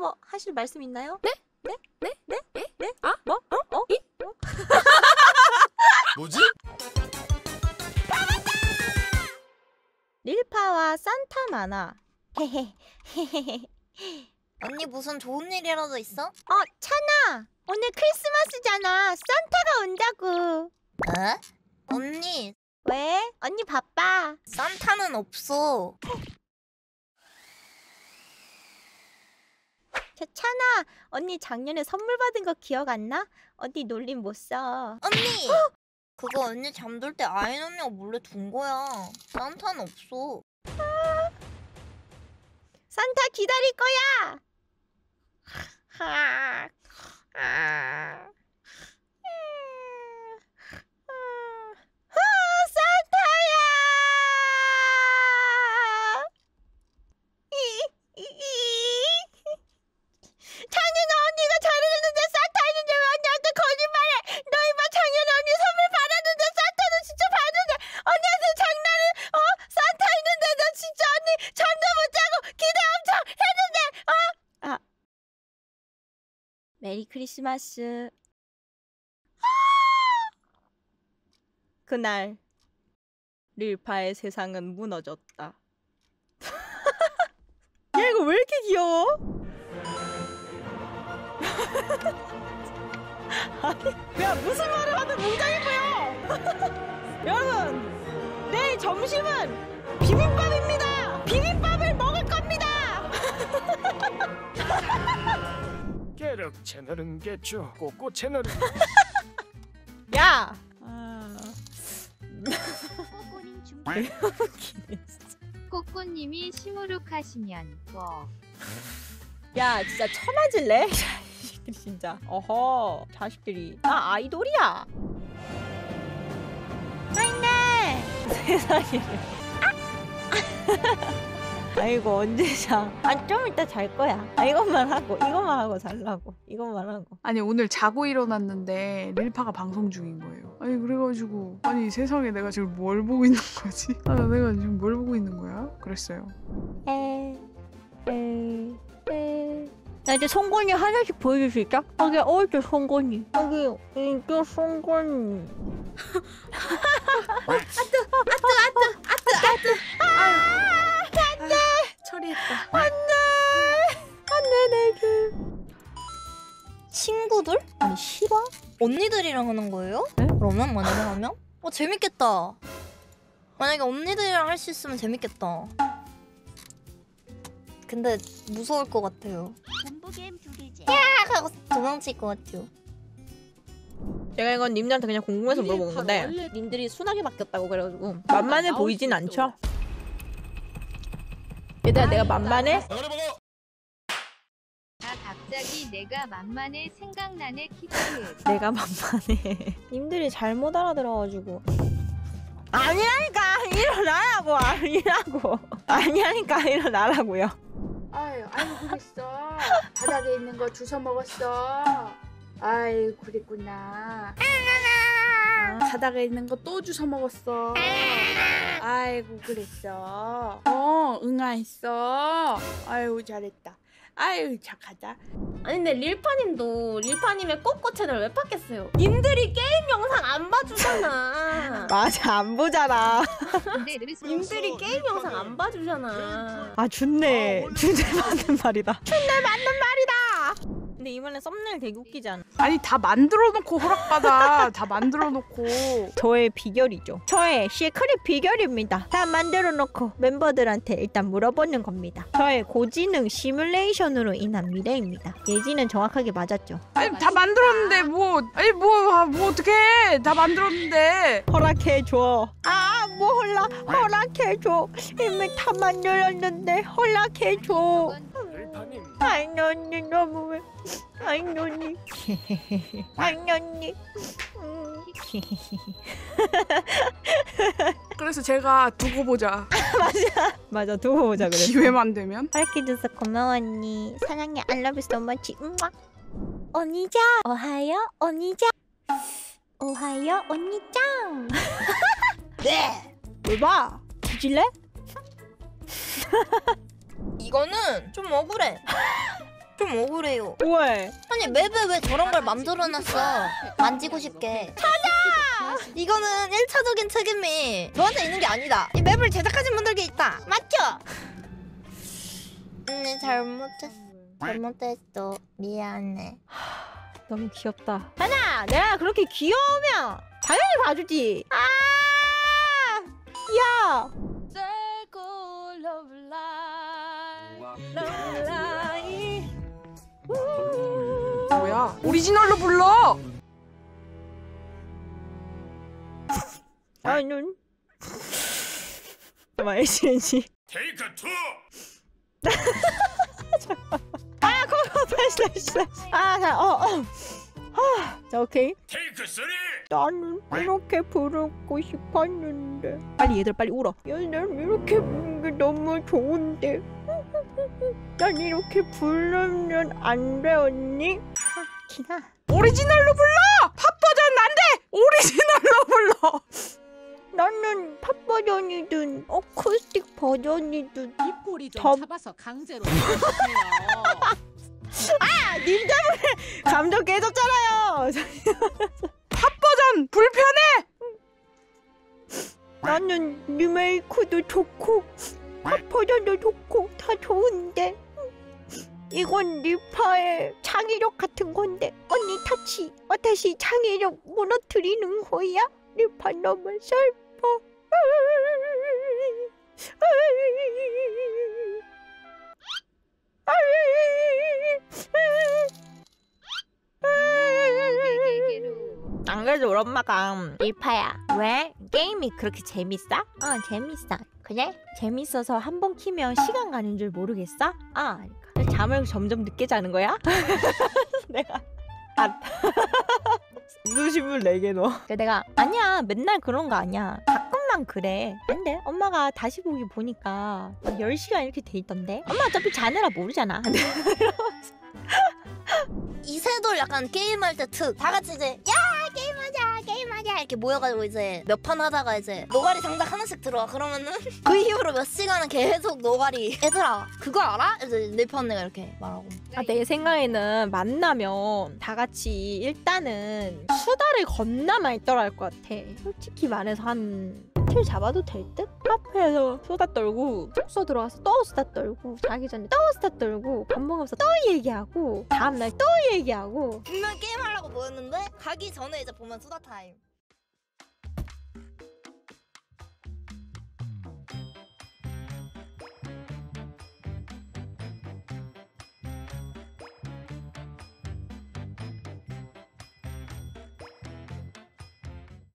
하실 말씀 있나요? 네? 네? 네? 네? 네? 네? 아? 뭐? 이? 뭐지? 릴파와 산타 만화. 언니 무슨 좋은 일이라도 있어? 찬아! 오늘 크리스마스잖아. 산타가 온다고. 에? 언니 왜? 언니 바빠. 산타는 없어. 찬아, 언니 작년에 선물 받은 거 기억 안 나? 언니 놀림 못 써. 언니! 그거 언니 잠들 때 아인 언니가 몰래 둔 거야. 산타는 없어. 산타 기다릴 거야. 산타야! 작년에 언니가 잘해줬는데 산타 있는데 왜 언니한테 거짓말해? 너 이봐 작년에 언니 선물 받았는데 산타는 진짜 받았는데 언니한테 장난을 산타 있는데 너 진짜 언니 잠도 못 자고 기대 엄청 했는데 메리 크리스마스. 그날 릴파의 세상은 무너졌다. 야 이거 왜 이렇게 귀여워? 아니, 야 무슨 말을 하든 농담이고요. 여러분 내일 점심은 비빔밥입니다. 비빔밥을 먹을 겁니다. 깨륵 채널은 개쭈 꼬꼬 채널은 야. 꼬꼬님이 시무룩하시면 뭐. 야 진짜 쳐맞을래? 자식들이 진짜. 어허 자식들이. 나 아이돌이야. 아이네. 세상에. 아이고 언제 자? 좀 이따 잘 거야. 이것만 하고 잘라고. 이것만 하고. 아니 오늘 자고 일어났는데 릴파가 방송 중인 거예요. 아니 그래가지고 아니 세상에 내가 지금 뭘 보고 있는 거지? 내가 지금 뭘 보고 있는 거야? 그랬어요. 나 이제 송곳니 하나씩 보여줄 수 있다? 여기 어디 송곳니? 여기 이쪽 송곳니. 안돼 처리했다. 안돼 내게. 친구들? 아니 싫어? 언니들이랑 하는 거예요? 네? 그러면 만약에 하면? 재밌겠다. 만약에 언니들이랑 할 수 있으면 재밌겠다. 근데 무서울 것 같아요. 공부게임 두 개째. 하고 도망칠 것 같아요. 제가 이건 님들한테 그냥 궁금해서 물어본 건데 님들이 순하게 바뀌었다고 그래가지고 만만해 보이진 않죠? 얘들아 내가 만만해? 갑자기 내가 만만해 생각나네 키트. 내가 만만해. 님들이 잘못 알아들어가지고. 아니라니까 일어나라고. 아니라니까 일어나라고요. 아이고 그랬어. 바닥에 있는 거 주워 먹었어. 아이고 그랬구나. 바닥에 있는 거 또 주워 먹었어. 아이고 그랬어. 응아했어. 아이고 잘했다. 아유 착하다. 아니 근데 릴파님의 꼬꼬 채널 왜 팠겠어요? 님들이 게임 영상 안 봐주잖아. 맞아 안 보잖아. 님들이 게임 영상 안 봐주잖아. 아 좋네. 맞는 말이다. 근데 이번에 썸네일 되게 웃기지 않아? 아니 다 만들어 놓고 허락받아. 다 만들어 놓고. 저의 비결이죠. 저의 시크릿 비결입니다. 다 만들어 놓고 멤버들한테 일단 물어보는 겁니다. 저의 고지능 시뮬레이션으로 인한 미래입니다. 예지는 정확하게 맞았죠. 아니 다 만들었는데 뭐 어떡해. 다 만들었는데. 허락해줘. 뭐 허락해줘. 이미 다 만들었는데 허락해줘. 릴파님 아이 언니 너무해. 아이 언니. 아이 언니. 그래서 제가 두고 보자. 맞아 두고 보자 그랬어. 기회만 되면. 허락해줘서 고마워 언니. 사랑해. I love you so much. 언니짱. 오하요 언니짱. 오하요 언니짱. 네! 뭘 봐? 뒤질래? 이거는 좀 억울해. 좀 억울해요. 왜? 아니 맵에 왜 저런 걸 만들어놨어? 만지고 싶게. 찾아! 이거는 1차적인 책임이 저한테 있는 게 아니다. 이 맵을 제작하신 분들께 있다. 맞죠? 언니 잘못했어. 미안해. 너무 귀엽다. 하나, 내가 그렇게 귀여우면 당연히 봐주지. 아, 야. 뭐야? 오리지널로 불러. 나는 말이지. 테이크 2. 다시. 아, 자, 오케이. 테이크 3. 나는 이렇게 부르고 싶었는데. 빨리 얘들 빨리 울어. 얘들 이렇게 부르는 게 너무 좋은데. 난 이렇게 부르면 안 돼, 언니? 기나. 오리지널로 불러. 팝 버전 안 돼. 오리지널로 불러. 나는 팝 버전이든 어쿠스틱 버전이든 입꼬리 좀 덤- 잡아서 강제로 해주세요. 님 때문에 감정 깨졌잖아요. 팝 버전 불편해. 나는 리메이크도 좋고 팝 버전도 좋고 다 좋은데 이건 리파의 창의력 같은 건데 언니 타치 다시 창의력 무너뜨리는 거야? 리파 너무 슬퍼. 안 그래도 우리 엄마가 리파야 왜? 게임이 그렇게 재밌어? 재밌어. 그래? 재밌어서 한 번 키면 시간 가는 줄 모르겠어? 그러니까 잠을 점점 늦게 자는 거야? 내가 누심을 내게 너. 내가 아니야 맨날 그런 거 아니야 가끔만 그래. 근데 엄마가 다시 보기 보니까 10시간 이렇게 돼 있던데 엄마 어차피 자느라 모르잖아. 이세돌 약간 게임할 때 특. 다 같이 이제 야 게임하자 이렇게 모여가지고 이제 몇 판 하다가 이제 노가리 장작 하나씩 들어와. 그러면은 그 이후로 몇 시간은 계속 노가리. 얘들아 그거 알아? 이제 내 편 내가 이렇게 말하고. 내 생각에는 만나면 다 같이 일단은 수다를 겁나 많이 떨어야 할 것 같아. 솔직히 말해서 한 이틀 잡아도 될 듯? 카페에서 수다 떨고 숙소 들어가서 또 수다 떨고 자기 전에 또 수다 떨고 밥 먹으면서 또 얘기하고 다음날 또 얘기하고. 분명 게임하려고 모였는데 가기 전에 이제 보면 수다 타임.